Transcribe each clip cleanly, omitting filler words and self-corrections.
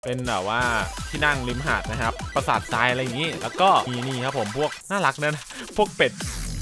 เป็นแบบว่าที่นั่งริมหาดนะครับปราสาททรายอะไรอย่างนี้แล้วก็มีนี่ครับผมพวกน่ารักนะพวกเป็ด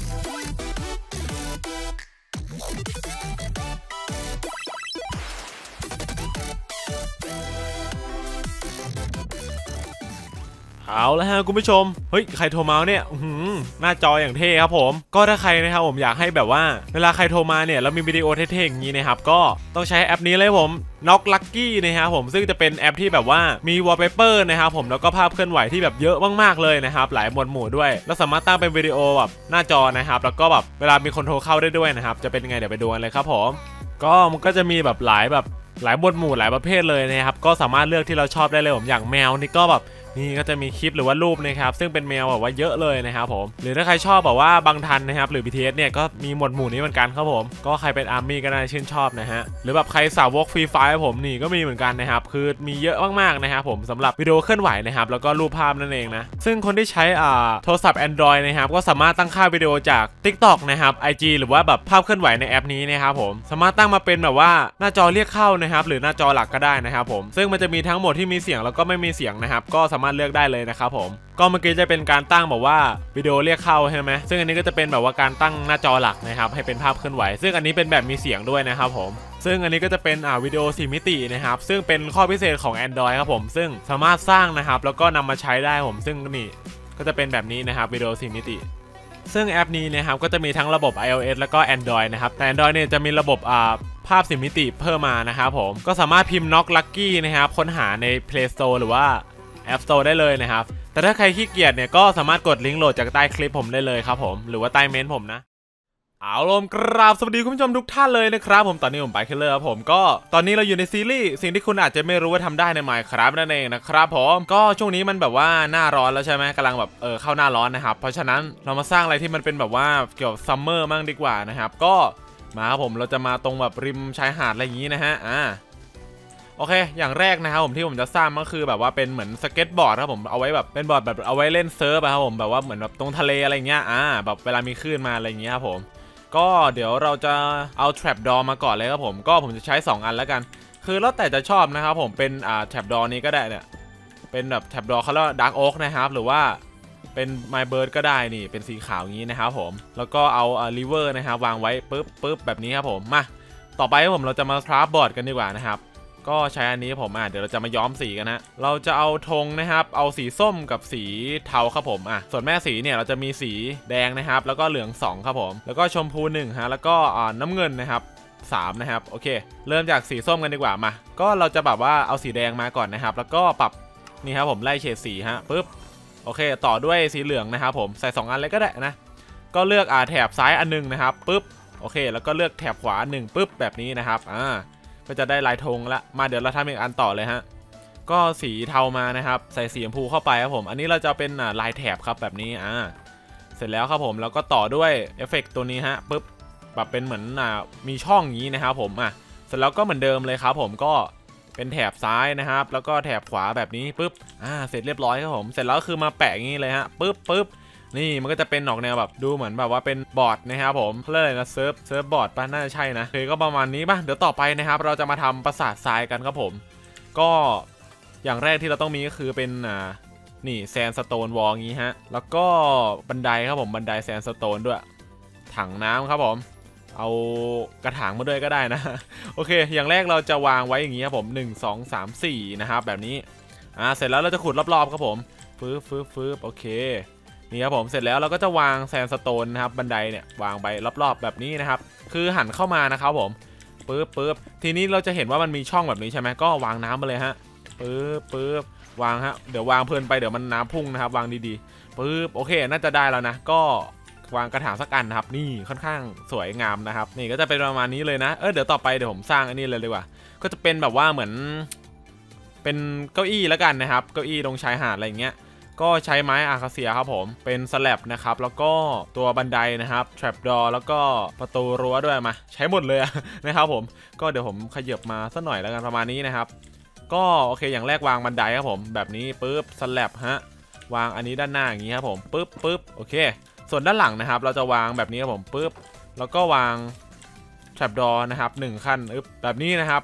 เอาแล้วฮะคุณผู้ชมเฮ้ยใครโทรมาเนี่ยหน้าจออย่างเท่ครับผมก็ถ้าใครนะครับผมอยากให้แบบว่าเวลาใครโทรมาเนี่ยแล้วมีวิดีโอเท่ๆอย่างนี้นะครับก็ต้องใช้แอปนี้เลยผมน็อกลัคกี้นะครับผมซึ่งจะเป็นแอปที่แบบว่ามีวอลเปเปอร์นะครับผมแล้วก็ภาพเคลื่อนไหวที่แบบเยอะมากๆเลยนะครับหลายหมวดหมู่ด้วยแล้วสามารถตั้งเป็นวิดีโอแบบหน้าจอนะครับแล้วก็แบบเวลามีคนโทรเข้าได้ด้วยนะครับจะเป็นยังไงเดี๋ยวไปดูกันเลยครับผมก็มันก็จะมีแบบหลายหมวดหมู่หลายประเภทเลยนะครับก็สามารถเลือกที่เราชอบได้เลยผมอย่างแมวนี่ก็แบบนี่ก็จะมีคลิปหรือว่ารูปนะครับซึ่งเป็นแมวแบบว่าเยอะเลยนะครับผมหรือถ้าใครชอบแบบว่าบางทันนะครับหรือ BTS เนี่ยก็มีหมวดหมู่นี้เหมือนกันครับผมก็ใครเป็นอาร์มี่ก็น่าชื่นชอบนะฮะหรือแบบใครสาวกฟรีไฟร์ผมนี่ก็มีเหมือนกันนะครับคือมีเยอะมากๆนะครับผมสำหรับวิดีโอเคลื่อนไหวนะครับแล้วก็รูปภาพนั่นเองนะซึ่งคนที่ใช้โทรศัพท์ Android นะครับก็สามารถตั้งค่าวิดีโอจาก TikTok นะครับ IG หรือว่าแบบภาพเคลื่อนไหวในแอปนี้นะครับผมสามารถตั้งมาเป็นแบบว่าหน้าจอเรียกเข้านะครับหรือหน้าจอหลักก็ได้นะครับผมซึ่งมันจะมีทั้งโหมดที่มีเสียงแล้วก็ไม่มีเสียงนะครับก็สามารถเลือกได้เลยนะครับผมก็เมื่อกี้จะเป็นการตั้งแบบว่าวิดีโอเรียกเข้าใช่ไหมซึ่งอันนี้ก็จะเป็นแบบว่าการตั้งหน้าจอหลักนะครับให้เป็นภาพเคลื่อนไหวซึ่งอันนี้เป็นแบบมีเสียงด้วยนะครับผมซึ่งอันนี้ก็จะเป็นวิดีโอ4 มิตินะครับซึ่งเป็นข้อพิเศษของ Android ครับผมซึ่งสามารถสร้างนะครับแล้วก็นำมาใช้ได้ผมซึ่งนี่ก็จะเป็นแบบนี้นะครับวิดีโอ4 มิติซึ่งแอปนี้นะครับก็จะมีทั้งระบบ iOS แล้วก็ Android นะครับแต่ Android เนี่ยจะมีระบบภาพ4 มิติเพิ่มมานะครับผมก็สามารถพิมพ์ Knock Lucky นะครับค้นหาใน Play Store หรือว่า App Store ได้เลยนะครับแต่ถ้าใครขี้เกียจเนี่ยก็สามารถกดลิงก์โหลดจากใต้คลิปผมได้เลยครับผมหรือว่าใต้เมนต์ผมนะเอาลมกราบสวัสดีคุณผู้ชมทุกท่านเลยนะครับผมตอนนี้ผมไปเคลเลอร์ครับผมก็ตอนนี้เราอยู่ในซีรีส์สิ่งที่คุณอาจจะไม่รู้ว่าทำได้ใน Minecraft นั่นเองนะครับผมก็ช่วงนี้มันแบบว่าหน้าร้อนแล้วใช่ไหมกำลังแบบเข้าหน้าร้อนนะครับเพราะฉะนั้นเรามาสร้างอะไรที่มันเป็นแบบว่าเกี่ยวกับซัมเมอร์มั่งดีกว่านะครับก็มาครับผมเราจะมาตรงแบบริมชายหาดอะไรอย่างนี้นะฮะโอเคอย่างแรกนะครับผมที่ผมจะสร้างก็คือแบบว่าเป็นเหมือนสเก็ตบอร์ดครับผมเอาไว้แบบเป็นบอร์ดแบบเอาไว้เล่นเซิร์ฟครับผมแบบว่าเหมือนแบบตรงทะเลอะไรเงี้ยแบบเวลามีคลื่นมาอะไรเงี้ยครับผมก็เดี๋ยวเราจะเอา trap door มาก่อนเลยครับผมก็ผมจะใช้2อันแล้วกันคือแล้วแต่จะชอบนะครับผมเป็นtrap door นี้ก็ได้เนี่ยเป็นแบบ trap door เขาเรียกว่า dark oak นะครับหรือว่าเป็น my bird ก็ได้นี่เป็นสีขาวอย่างนี้นะครับผมแล้วก็เอาriver นะครับวางไว้ปึ๊บแบบนี้ครับผมมาต่อไปครับผมเราจะมาคราฟบอร์ดกันดีกว่านะครับก็ใช้อันนี้ผมเดี๋ยวเราจะมาย้อมสีกันนะเราจะเอาธงนะครับเอาสีส้มกับสีเทาครับผมส่วนแม่สีเนี่ยเราจะมีสีแดงนะครับแล้วก็เหลือง2ครับผมแล้วก็ชมพู1ฮะแล้วก็น้ำเงินนะครับ3นะครับโอเคเริ่มจากสีส้มกันดีกว่ามาก็เราจะแบบว่าเอาสีแดงมาก่อนนะครับแล้วก็ปรับนี่ครับผมไล่เฉดสีฮะปึ๊บโอเคต่อด้วยสีเหลืองนะครับผมใส่2อันเลยก็ได้นะก็เลือกแถบซ้ายอันนึงนะครับปึ๊บโอเคแล้วก็เลือกแถบขวา1ปึ๊บแบบนี้นะครับก็จะได้ลายธงละมาเดี๋ยวเราทำอีกอันต่อเลยฮะก็สีเทามานะครับใส่สีชมพูเข้าไปครับผมอันนี้เราจะเป็นลายแถบครับแบบนี้เสร็จแล้วครับผมแล้วก็ต่อด้วยเอฟเฟกต์ตัวนี้ฮะปึ๊บปรับเป็นเหมือนมีช่องอย่างนี้นะครับผมเสร็จแล้วก็เหมือนเดิมเลยครับผมก็เป็นแถบซ้ายนะครับแล้วก็แถบขวาแบบนี้ปึ๊บเสร็จเรียบร้อยครับผมเสร็จแล้วคือมาแปะอย่างนี้เลยฮะปึ๊บนี่มันก็จะเป็นออกแนวแบบดูเหมือนแบบว่าเป็นบอร์ดนะครับผมเรียกอะไรนะเซิร์ฟบอร์ดป่ะน่าจะใช่นะโอเคก็ประมาณนี้ป่ะเดี๋ยวต่อไปนะครับเราจะมาทำปราสาททรายกันครับผมก็อย่างแรกที่เราต้องมีก็คือเป็นนี่แซนสโตนวอลงี้ฮะแล้วก็บันไดครับผมบันไดแซนสโตนด้วยถังน้ำครับผมเอากระถางมาด้วยก็ได้นะโอเคอย่างแรกเราจะวางไว้อย่างนี้ครับผม1 2 3 4นะครับแบบนี้เสร็จแล้วเราจะขุดรอบๆครับผมฟืบโอเคนี่ครับผมเสร็จแล้วเราก็จะวางแซนสโตนนะครับบันไดเนี่ยวางไปรอบๆแบบนี้นะครับคือหันเข้ามานะครับผมปึ๊บทีนี้เราจะเห็นว่ามันมีช่องแบบนี้ใช่ไหมก็วางน้ำไปเลยฮะปึ๊บวางฮะเดี๋ยววางเพลินไปเดี๋ยวมันน้ำพุ่งนะครับวางดีๆปึ๊บโอเคน่าจะได้แล้วนะก็วางกระถางสักอันนะครับนี่ค่อนข้างสวยงามนะครับนี่ก็จะเป็นประมาณนี้เลยนะเดี๋ยวต่อไปเดี๋ยวผมสร้างอันนี้เลยดีกว่าก็จะเป็นแบบว่าเหมือนเป็นเก้าอี้แล้วกันนะครับเก้าอี้ตรงชายหาดอะไรอย่างเงี้ยก็ใช้ไม้อาคาเซียครับผมเป็นสแลบนะครับแล้วก็ตัวบันไดนะครับ trap door แล้วก็ประตูรั้วด้วยมาใช้หมดเลยนะครับผมก็เดี๋ยวผมขยับมาสักหน่อยแล้วกันประมาณนี้นะครับก็โอเคอย่างแรกวางบันไดครับผมแบบนี้ปึ๊บสแลบฮะวางอันนี้ด้านหน้าอย่างนี้ครับผมปึ๊บโอเคส่วนด้านหลังนะครับเราจะวางแบบนี้ครับผมปึ๊บแล้วก็วาง trap door นะครับ1ขั้นแบบนี้นะครับก็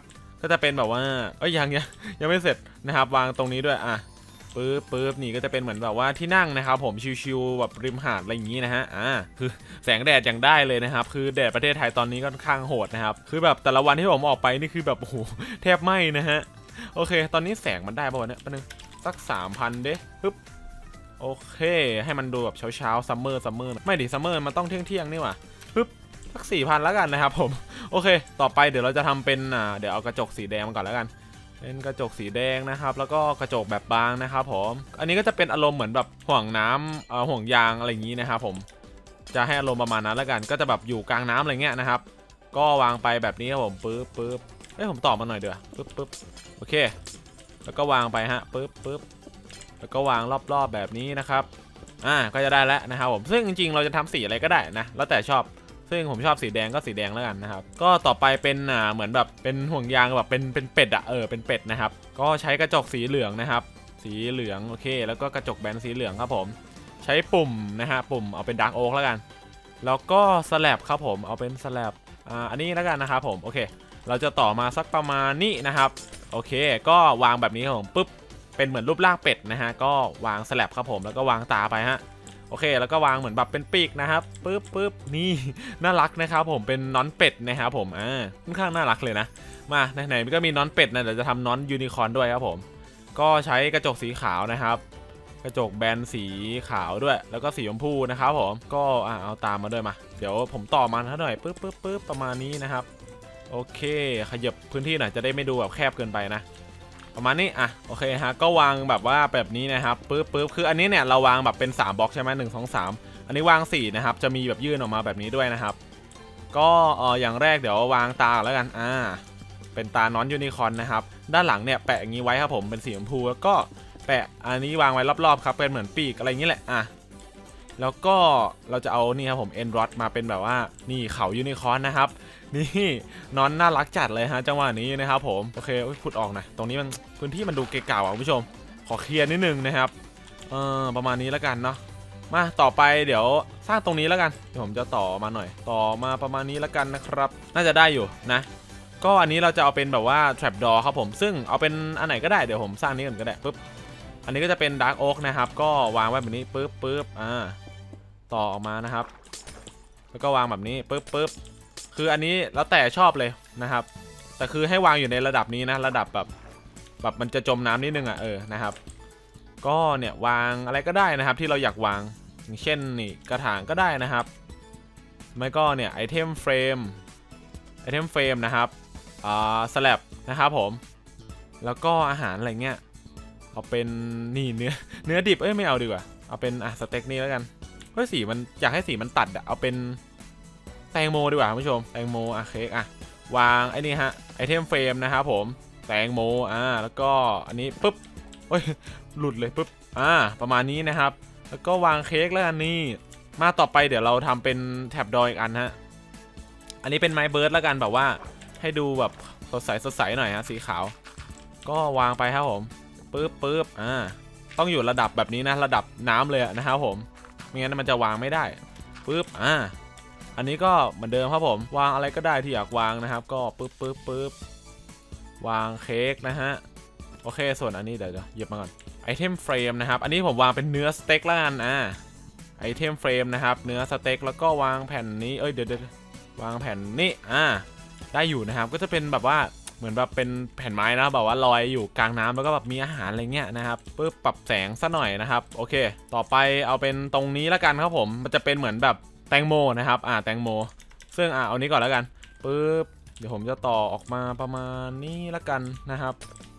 ก็จะเป็นแบบว่ายังไม่เสร็จนะครับวางตรงนี้ด้วยปึ๊บนี่ก็จะเป็นเหมือนแบบว่าที่นั่งนะครับผมชิวๆแบบริมหาดอะไรอย่างนี้นะฮะคือแสงแดดยังได้เลยนะครับคือแดดประเทศไทยตอนนี้ก็ค่อนข้างโหดนะครับคือแบบแต่ละวันที่ผมออกไปนี่คือแบบโอ้โหแทบไหม้นะฮะโอเคตอนนี้แสงมันได้ป่ะเนี่ยแป๊บนึงสัก 3,000เด้ปึ๊บโอเคให้มันดูแบบเช้าซัมเมอร์ไม่ดิซัมเมอร์มันต้องเที่ยงนี่หว่าปึ๊บสัก 4,000แล้วกันนะครับผมโอเคต่อไปเดี๋ยวเราจะทำเป็นเดี๋ยวเอากระจกสีแดงมาก่อนแล้วกันเป็นกระจกสีแดงนะครับแล้วก็กระจกแบบบางนะครับผมอันนี้ก็จะเป็นอารมณ์เหมือนแบบห่วงน้ำห่วงยางอะไรอย่างนี้นะครับผมจะให้อารมณ์ประมาณนั้นแล้วกันก็จะแบบอยู่กลางน้ำอะไรเงี้ยนะครับก็วางไปแบบนี้ครับผมปึ๊บผมตอบมาหน่อยเดี๋ยวปึ๊บโอเคแล้วก็วางไปฮะปึ๊บแล้วก็วางรอบๆแบบนี้นะครับก็จะได้แล้วนะครับผมซึ่งจริงๆเราจะทำสีอะไรก็ได้นะแล้วแต่ชอบซึ่งผมชอบสีแดงก็สีแดงแล้วกันนะครับก็ต่อไปเป็นเหมือนแบบเป็นห่วงยางแบบเป็นเป็ดเป็นเป็ดนะครับก็ใช้กระจกสีเหลืองนะครับสีเหลืองโอเคแล้วก็กระจกแบนสีเหลืองครับผมใช้ปุ่มนะฮะปุ่มเอาเป็นดาร์กโอ๊กแล้วกันแล้วก็สแลบครับผมเอาเป็นสแลบอันนี้แล้วกันนะครับผมโอเคเราจะต่อมาสักประมาณนี้นะครับโอเคก็วางแบบนี้ครับผมปึ๊บเป็นเหมือนรูปร่างเป็ดนะฮะก็วางสแลบครับผมแล้วก็วางตาไปฮะโอเคแล้วก็วางเหมือนแบบเป็นปีกนะครับปึ๊บนี่น่ารักนะครับผมเป็นน้อนเป็ดนะครับผมค่อนข้างน่ารักเลยนะมาไหนๆก็มีน้อนเป็ดนะเดี๋ยวจะทำน้อนยูนิคอร์นด้วยครับผมก็ใช้กระจกสีขาวนะครับกระจกแบนสีขาวด้วยแล้วก็สีชมพูนะครับผมก็เอาตามมาด้วยมาเดี๋ยวผมต่อมาหน่อยปึ๊บประมาณนี้นะครับโอเคขยับพื้นที่หน่อยจะได้ไม่ดูแบบแคบเกินไปนะประมาณนี้โอเคฮะก็วางแบบว่าแบบนี้นะครับปึ๊บคืออันนี้เนี่ยเราวางแบบเป็น3บล็อกใช่ไหม1 2 3อันนี้วาง4นะครับจะมีแบบยื่นออกมาแบบนี้ด้วยนะครับก็อย่างแรกเดี๋ยววางตาแล้วกันเป็นตาน้อนยูนิคอร์นนะครับด้านหลังเนี่ยแปะอย่างนี้ไว้ครับผมเป็นสีชมพูแล้วก็แปะอันนี้วางไว้รอบๆครับเป็นเหมือนปีกอะไรอย่างนี้แหละแล้วก็เราจะเอานี่ครับผมเอ็นรอดมาเป็นแบบว่านี่เขายูนิคอร์นนะครับนี่นอนน่ารักจัดเลยฮะจังหวะนี้นะครับผมโอเคพูดออกนะตรงนี้มันพื้นที่มันดูเกะกะคุณผู้ชมขอเคลียร์นิดนึงนะครับประมาณนี้แล้วกันเนาะมาต่อไปเดี๋ยวสร้างตรงนี้แล้วกันเดี๋ยวผมจะต่อมาหน่อยต่อมาประมาณนี้แล้วกันนะครับน่าจะได้อยู่นะก็อันนี้เราจะเอาเป็นแบบว่า trap door ครับผมซึ่งเอาเป็นอันไหนก็ได้เดี๋ยวผมสร้างนี้ก่อนก็ได้ปึ๊บอันนี้ก็จะเป็น dark oak นะครับก็วางไว้แบบนี้ปึ๊บต่อออกมานะครับแล้วก็วางแบบนี้ปึ๊บคืออันนี้แล้วแต่ชอบเลยนะครับแต่คือให้วางอยู่ในระดับนี้นะระดับแบบมันจะจมน้ำนิดนึงนะครับก็เนี่ยวางอะไรก็ได้นะครับที่เราอยากวางอย่างเช่นนี่กระถางก็ได้นะครับไม่ก็เนี่ยไอเทมเฟรมนะครับสแลบนะครับผมแล้วก็อาหารอะไรเงี้ยเอาเป็นนี่เนื้อดิบไม่เอาดีกว่าเอาเป็นสเต็กนี่แล้วกันเพราะสีมันอยากให้สีมันตัดเอาเป็นแตงโมดีกว่าคุณผู้ชมแตงโมเค้กวางไอ้นี่ฮะไอเทมเฟรมนะครับผมแตงโมแล้วก็อันนี้ปึ๊บหลุดเลยปึ๊บประมาณนี้นะครับแล้วก็วางเค้กแล้วกันนี่มาต่อไปเดี๋ยวเราทำเป็นแท็บดอยอีกอันฮะอันนี้เป็นไม้เบิร์ดแล้วกันแบบว่าให้ดูแบบสดใสหน่อยฮะสีขาวก็วางไปครับผมปึ๊บต้องอยู่ระดับแบบนี้นะระดับน้ำเลยนะครับผมไม่งั้นมันจะวางไม่ได้ปึ๊บอันนี้ก็เหมือนเดิมครับผมวางอะไรก็ได้ที่อยากวางนะครับก็ปึ๊บวางเค้กนะฮะโอเคส่วนอันนี้เดี๋ยวหยิบมาก่อนไอเทมเฟรมนะครับอันนี้ผมวางเป็นเนื้อสเต็กแล้วกันไอเทมเฟรมนะครับเนื้อสเต็กแล้วก็วางแผ่นนี้เดี๋ยววางแผ่นนี้ได้อยู่นะครับก็จะเป็นแบบว่าเหมือนแบบเป็นแผ่นไม้นะแบบว่าลอยอยู่กลางน้ำแล้วก็แบบมีอาหารอะไรเงี้ยนะครับปึ๊บปรับแสงซะหน่อยนะครับโอเคต่อไปเอาเป็นตรงนี้แล้วกันครับผมมันจะเป็นเหมือนแบบแตงโมนะครับแตงโมซึ่งเอานี้ก่อนแล้วกันปึ๊บเดี๋ยวผมจะต่อออกมาประมาณนี้แล้วกันนะครับ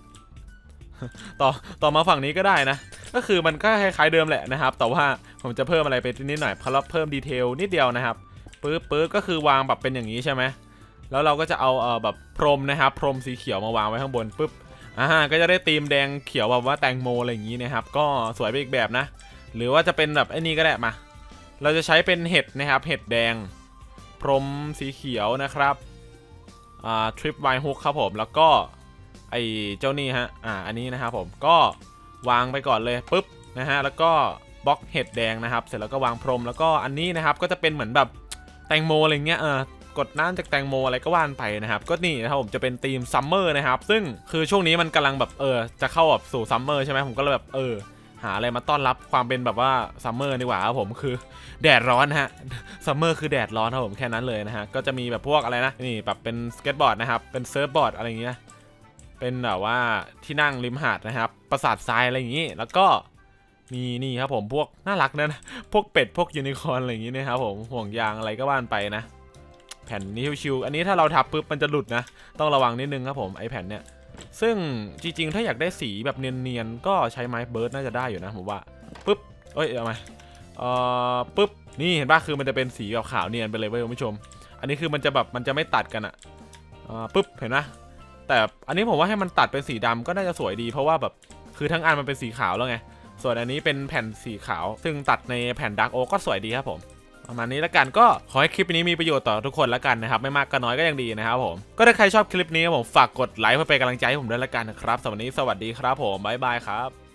ต่อมาฝั่งนี้ก็ได้นะก็คือมันก็คล้ายๆเดิมแหละนะครับแต่ว่าผมจะเพิ่มอะไรไปนิดหน่อยเพราะเพิ่มดีเทลนิดเดียวนะครับปึ๊บก็คือวางแบบเป็นอย่างนี้ใช่ไหมแล้วเราก็จะเอาแบบพรมนะครับพรมสีเขียวมาวางไว้ข้างบนปึ๊บก็จะได้ธีมแดงเขียวแบบว่าแตงโมอะไรอย่างนี้นะครับก็สวยไปอีกแบบนะหรือว่าจะเป็นแบบไอ้นี่ก็ได้มาเราจะใช้เป็นเห็ดนะครับเห็ดแดงพรมสีเขียวนะครับทริปไวฮุกครับผมแล้วก็ไอ้เจ้านี่ฮะอันนี้นะครับผมก็วางไปก่อนเลยปึ๊บนะฮะแล้วก็บล็อกเห็ดแดงนะครับเสร็จแล้วก็วางพรมแล้วก็อันนี้นะครับก็จะเป็นเหมือนแบบแตงโมอะไรเงี้ยกดน้ำจากแตงโมอะไรก็ว่านไปนะครับก็นี่นะครับผมจะเป็นธีมซัมเมอร์นะครับซึ่งคือช่วงนี้มันกำลังแบบจะเข้าแบบสู่ซัมเมอร์ใช่ไหมผมก็เลยแบบหาอะไรมาต้อนรับความเป็นแบบว่าซัมเมอร์ดีกว่าครับผมคือแดดร้อนฮะซัมเมอร์คือแดดร้อนครับผมแค่นั้นเลยนะฮะก็จะมีแบบพวกอะไรนะนี่แบบเป็นสเก็ตบอร์ดนะครับเป็นเซิร์ฟบอร์ดอะไรอย่างเงี้ยเป็นแบบว่าที่นั่งริมหาดนะครับปราสาททรายอะไรอย่างงี้แล้วก็มีนี่ครับผมพวกน่ารักนะพวกเป็ดพวกยูนิคอร์นอะไรอย่างงี้นะครับผมห่วงยางอะไรก็ว่านไปนะแผ่นนี้ชิวๆอันนี้ถ้าเราทับปุ๊บมันจะหลุดนะต้องระวังนิดนึงครับผมไอแผ่นเนี่ยซึ่งจริงๆถ้าอยากได้สีแบบเนียนๆก็ใช้ไม้เบิร์ดน่าจะได้อยู่นะผมว่าปุ๊บเอามาปุ๊บนี่เห็นป่ะคือมันจะเป็นสีแบบขาวเนียนไปเลยเว้ยคุณผู้ชมอันนี้คือมันจะแบบมันจะไม่ตัดกันอะปุ๊บเห็นไหมแต่อันนี้ผมว่าให้มันตัดเป็นสีดำก็น่าจะสวยดีเพราะว่าแบบคือทั้งอันมันเป็นสีขาวแล้วไงส่วนอันนี้เป็นแผ่นสีขาวซึ่งตัดในแผ่นดาร์กโอ๊กก็สวยดีครับผมประมาณนี้แล้วกันก็ขอให้คลิปนี้มีประโยชน์ต่อทุกคนแล้วกันนะครับไม่มากก็น้อยก็ยังดีนะครับผมก็ถ้าใครชอบคลิปนี้ผมฝากกดไลค์เพื่อเป็นกำลังใจให้ผมด้วยแล้วกันนะครับสำหรับวันนี้สวัสดีครับผมบ๊ายบายครับ